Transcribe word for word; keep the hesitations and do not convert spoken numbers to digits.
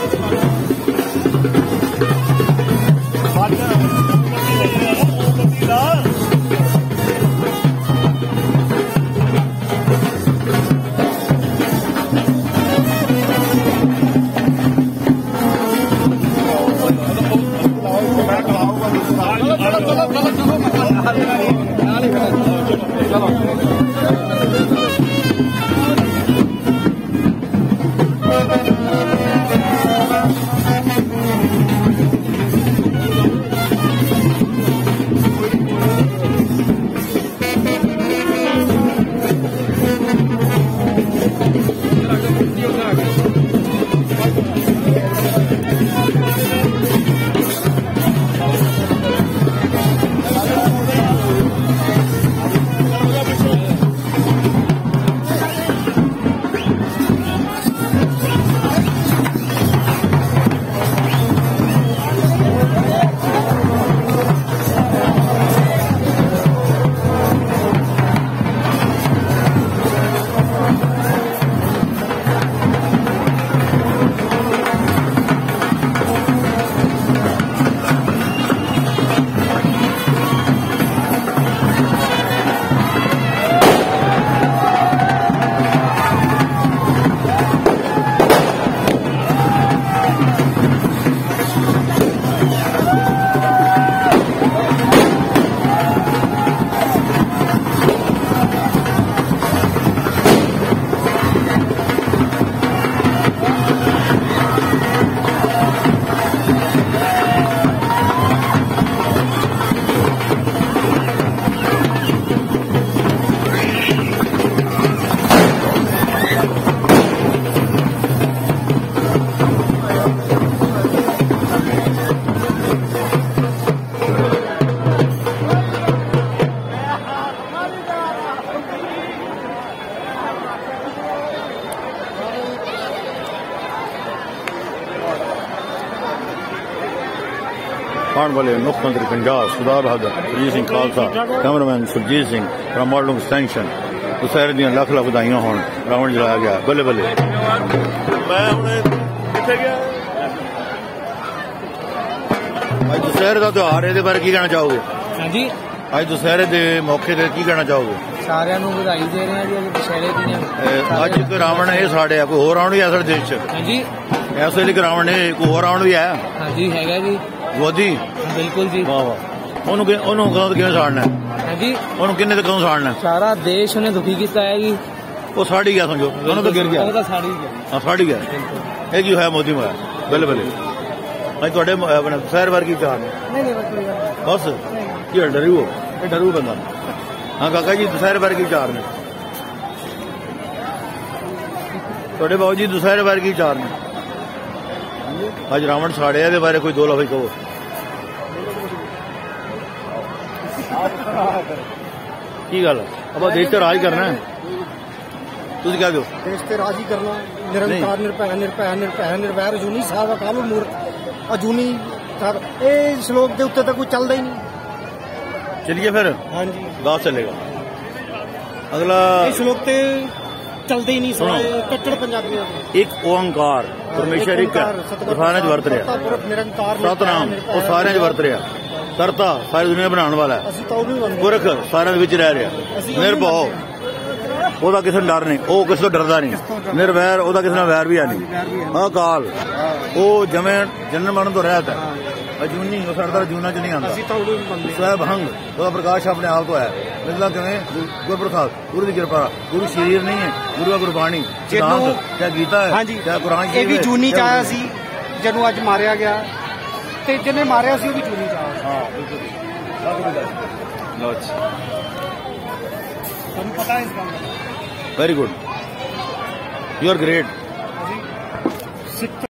आने वाले मुख्यमंत्री पंजाब सरदार बहादुर सुरजीत सिंह खालसा कैमरामैन सुरजीत सिंह रामोलू एक्सटेंशन दुसहरे दियां लख लख बधाइयां होण रावण जलाया गया बल्ले बल्ले। मैं हुणे कित्थे गया अज दुसहरे का त्योहार इहदे बारे की कहना चाहोगे? हाँ जी अज दुसहरे के मौके ते की कहना चाहोगे? सारिਆਂ ਨੂੰ ਵਧਾਈ ਦੇ ਰਹੇ ਹਾਂ ਜੀ ਦੁਸਹਿਰੇ ਦੀਆਂ। ਅੱਜ ਇੱਕ ਰਾਵਣ ਇਹ ਸਾੜਿਆ ਕੋਈ ਹੋਰ ਰਾਵਣ ਵੀ ਹੈ ਸਾਡੇ ਦੇਸ਼ ਚ? ਹਾਂਜੀ ਇਸ ਵੇਲੇ ਰਾਵਣ ਨੇ ਕੋਈ ਹੋਰ ਰਾਵਣ ਵੀ ਹੈ? ਹਾਂਜੀ ਹੈਗਾ ਜੀ ਮੋਦੀ। ਬਿਲਕੁਲ ਜੀ ਵਾਹ ਵਾਹ। ਉਹਨੂੰ ਉਹਨੂੰ ਕਦੋਂ ਕਿਵੇਂ ਸਾੜਨਾ ਹੈ ਜੀ? ਉਹਨੂੰ ਕਿੰਨੇ ਤੇ ਕਦੋਂ ਸਾੜਨਾ? ਸਾਰਾ ਦੇਸ਼ ਉਹਨੇ ਦੁਖੀ ਕੀਤਾ ਹੈ ਜੀ। ਉਹ ਸਾੜ ਹੀ ਗਿਆ ਸਮਝੋ ਉਹਨੂੰ ਤਾਂ ਗਿਰ ਗਿਆ। ਉਹ ਤਾਂ ਸਾੜ ਹੀ ਗਿਆ। ਹਾਂ ਸਾੜ ਹੀ ਗਿਆ। ਇਹ ਕੀ ਹੋਇਆ ਮੋਦੀ ਨੂੰ ਹੋਇਆ ਬੱਲੇ ਬੱਲੇ। ਅੱਜ ਤੁਹਾਡੇ ਆਪਣੇ ਸ਼ਹਿਰ ਵਰਗੀ ਚਾਹ ਨੇ ਨਹੀਂ ਨਹੀਂ ਬਸ ਕੀ ਡਰੂ ਹੋ ਇਹ ਡਰੂ ਬੰਦਾ। हाँ काका जी दुसहरे बारे की विचार ने थोड़े बाबू जी दुसहरे बारे की विचार ने अज रावण साड़िया दे बारे कोई दो लफ्ज़ कहो। की गल अब देश ते राज करना है तुम क्या दो देश ते राज ही करना निरंकार निरभय निरभय निरभय निर्वैर अजूनी साहब काबल मूर्त अजूनी ये श्लोक के उत्ते तो कोई चलता ही नहीं। चलिए फिर हाँ जी गाँव चलेगा अगला श्लोक ते चलते ही नहीं सुना कच्चड़ पंजाबी एक ओंकार परमेश्वर एक सारे वर्त रहा सतनाम वो सारे वर्त रहा करता सारी दुनिया बनाने वाला है पुरख सारे विच रह रहा निर्भव ओदा किसी डर नहीं वो किसी तो डरदा नहीं निर्वैर ओदा किसी वैर भी है नहीं अकाल वो जमे जन्म मरण तो रहता है अजूनी साढ़ा जूना च नहीं आता स्वैब हंग वह प्रकाश अपने आप को है मिलता किमें गुरु प्रसाद गुरु की कृपा गुरु शरीर नहीं है गुरु का गुरबाणी क्या गीता है क्या कुरान ये भी जूनी चाया सी जदों अज मारिया गया ते जिन्हें मारिया सी वो भी जूनी चाया। हाँ बिल्कुल पता है इसका very good you are great.